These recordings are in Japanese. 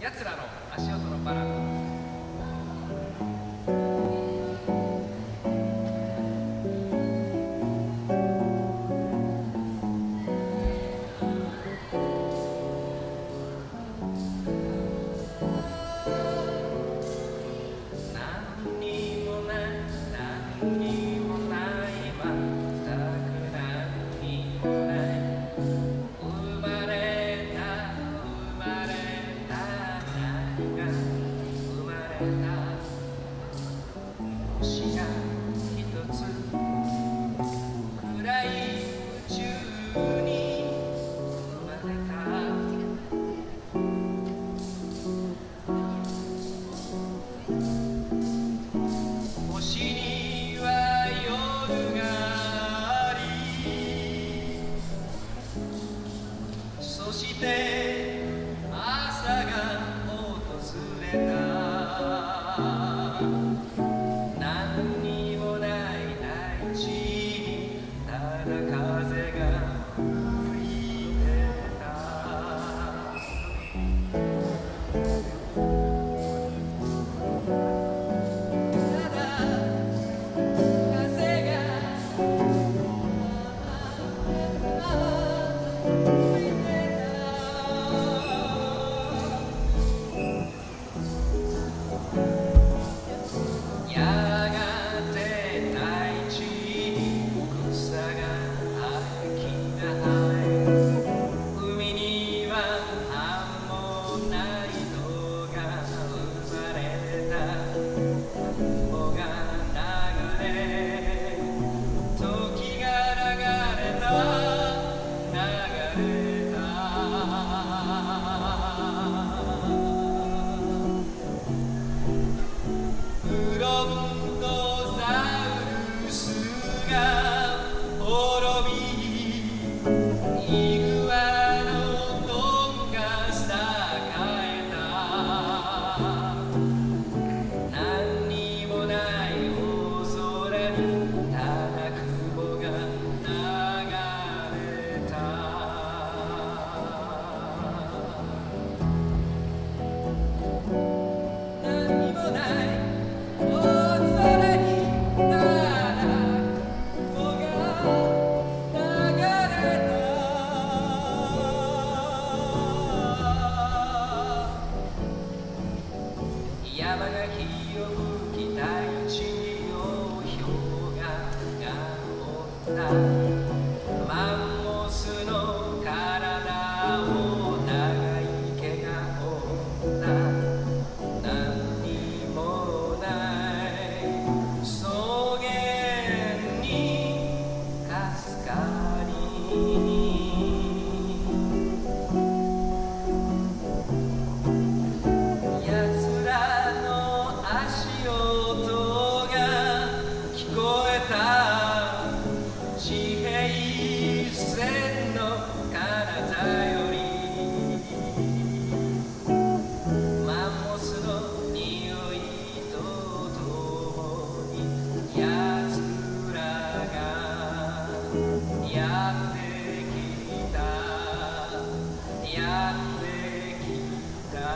やつらの足音のバラード。星が一つ暗い宇宙に生まれた星には夜がありそして朝が訪れた何にもない大地にただ風が吹いてたただ風が吹いてたやがて大地に草が秋が生え海にはアンモナイトが生まれた雲が流れ時が流れた流れたフロントサウルスが滅びイグアノドンが栄えた何にもない大空にただ雲が流れた何にもない大空にただ雲が流れた山が火を吹き大地を氷が覆ったマンモスの体を長い毛が覆った何にもない草原にかすかに奴らの足音が聞こえた地平線の彼方よりマンモスの匂いとともに奴らがやってきたやってきた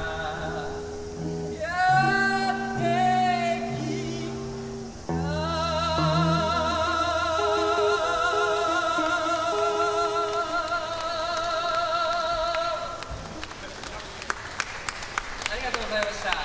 やってきたありがとうございました。